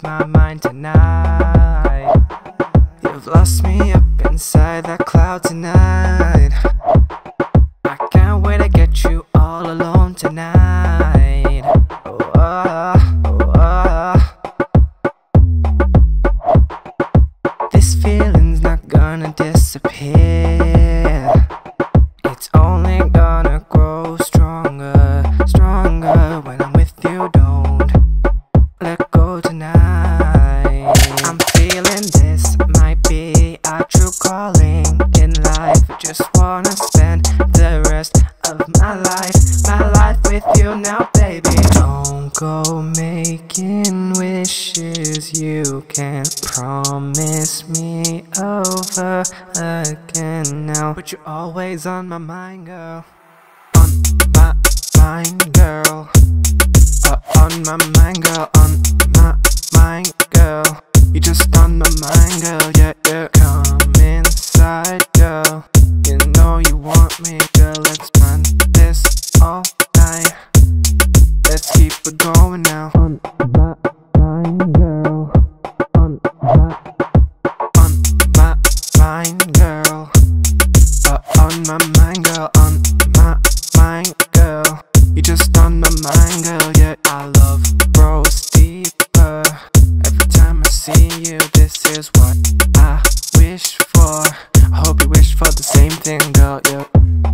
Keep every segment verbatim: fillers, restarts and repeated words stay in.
inside my mind tonight. You've lost me up inside that cloud tonight. I can't wait to get you all alone tonight. Oh, uh, oh, uh. This feeling's not gonna disappear. It's only gonna grow stronger, stronger. When I'm with you, don't let go tonight. I'm feeling this might be our true calling in life. I just wanna spend the rest of my life, my life with you now, baby. Don't go making wishes you can't promise me over again now. But you're always on my mind, girl. On my mind, girl. Uh, on my mind, girl. On my mind, girl. You just on my mind, girl. Yeah, yeah. Come inside, girl. You know you want me, girl. Let's plan this all night. Let's keep it going now. On my mind, girl. On my, on my mind, girl. Uh, on my mind, girl. On my mind, girl. You just on my mind, girl. Yeah, our love grows deeper every time I see you. This is what I wish for. I hope you wish for the same thing, girl. Yeah.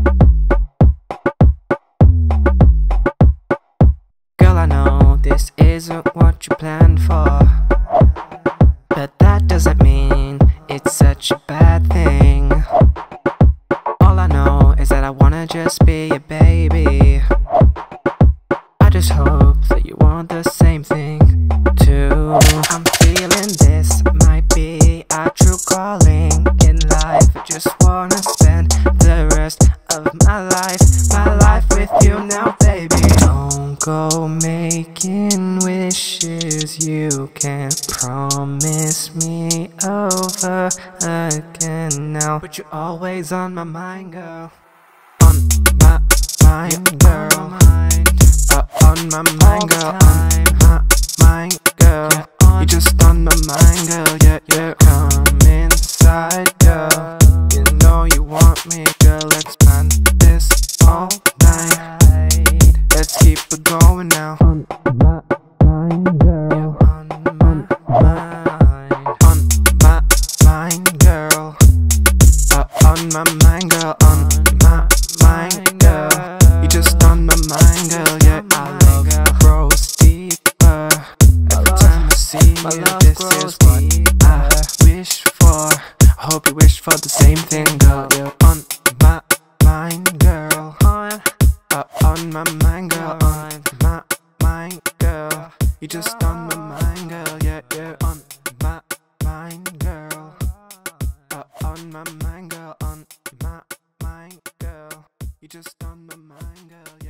Girl, I know this isn't what you planned for, but that doesn't mean it's such a bad thing. All I know is that I wanna just be your baby. I just hope that you want the same thing too. I'm feeling this might be our true calling in life. I just wanna spend the rest of my life, my life with you now, baby. Don't go making wishes you can't promise me over again now. But you're always on my mind, girl. On my mind, girl. Uh, on my mind, girl. On my mind, girl. You just on my mind, girl. Yeah, yeah. Come inside, girl. You know you want me, girl. Let's plan this all night. Let's keep it going now. On my mind, girl. On my mind. On my mind, girl. Uh, on my mind, girl. On my mind, girl. You just on my mind, girl. Yeah, our love grows deeper every time I see you. This is what I wish for. I hope you wish for the same thing, girl. Yeah. On my mind, girl. Uh, on my mind, girl. On my mind, girl. You just on my mind, girl. Yeah, yeah. On my mind, girl. Uh, on my mind, girl. On my mind, girl. You just on my mind, girl. Yeah.